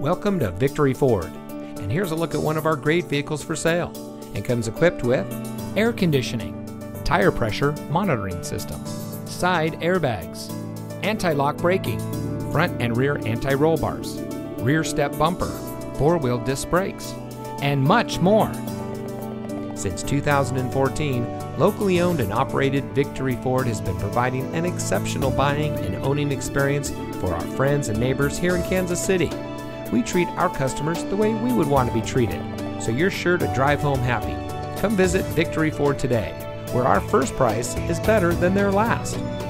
Welcome to Victory Ford, and here's a look at one of our great vehicles for sale, and comes equipped with air conditioning, tire pressure monitoring system, side airbags, anti-lock braking, front and rear anti-roll bars, rear step bumper, four-wheel disc brakes, and much more. Since 2014, locally owned and operated Victory Ford has been providing an exceptional buying and owning experience for our friends and neighbors here in Kansas City. We treat our customers the way we would want to be treated, so you're sure to drive home happy. Come visit Victory Ford today, where our first price is better than their last.